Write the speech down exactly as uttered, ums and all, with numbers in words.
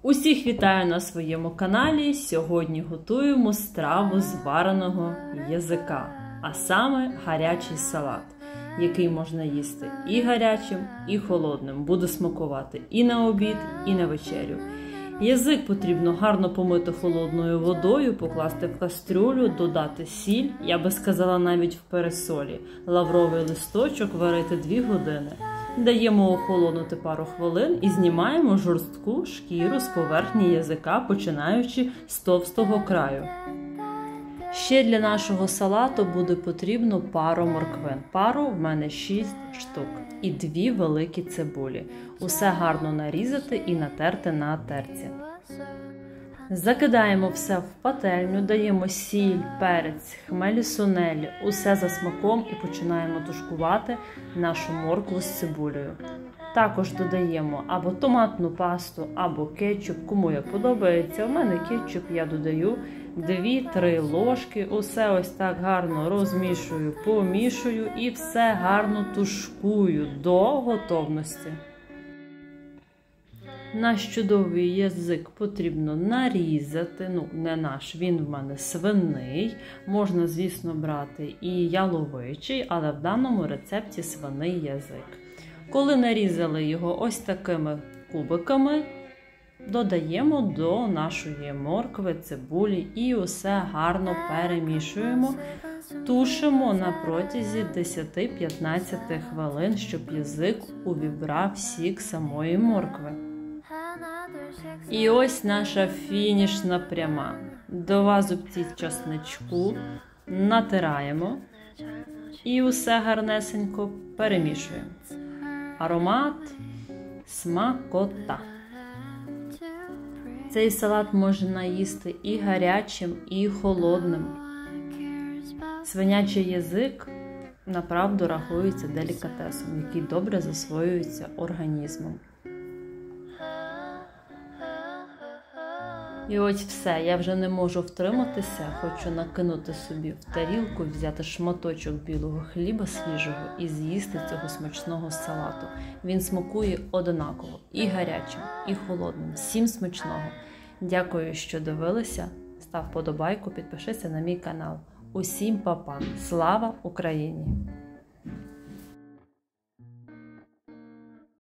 Усіх вітаю на своєму каналі. Сьогодні готуємо страву з вареного язика, а саме гарячий салат, який можна їсти і гарячим, і холодним. Буде смакувати і на обід, і на вечерю. Язик потрібно гарно помити холодною водою, покласти в кастрюлю, додати сіль, я би сказала навіть в пересолі, лавровий листочок варити дві години. Даємо охолонути пару хвилин і знімаємо жорстку шкіру з поверхні язика, починаючи з товстого краю. Ще для нашого салату буде потрібно пару морквин. Пару в мене шість штук і дві великі цибулі. Усе гарно нарізати і натерти на терці. Закидаємо все в пательню, даємо сіль, перець, хмелі сунелі, усе за смаком і починаємо тушкувати нашу моркву з цибулею. Також додаємо або томатну пасту, або кетчуп, кому як подобається. У мене кетчуп, я додаю дві-три ложки, усе ось так гарно розмішую, помішую і все гарно тушкую до готовності. Наш чудовий язик потрібно нарізати, ну не наш, він в мене свиний, можна, звісно, брати і яловичий, але в даному рецепті свиний язик. Коли нарізали його ось такими кубиками, додаємо до нашої моркви, цибулі і усе гарно перемішуємо. Тушимо на протязі десять-п'ятнадцять хвилин, щоб язик увібрав сік самої моркви. І ось наша фінішна пряма. Два зубці часничку натираємо і усе гарнесенько перемішуємо. Аромат, смакота. Цей салат можна їсти і гарячим, і холодним. Свинячий язик, направду, рахується делікатесом, який добре засвоюється організмом. І ось все, я вже не можу втриматися, хочу накинути собі в тарілку, взяти шматочок білого хліба свіжого і з'їсти цього смачного салату. Він смакує однаково, і гарячим, і холодним. Всім смачного! Дякую, що дивилися, став подобайку, підпишися на мій канал. Усім па-па! Слава Україні!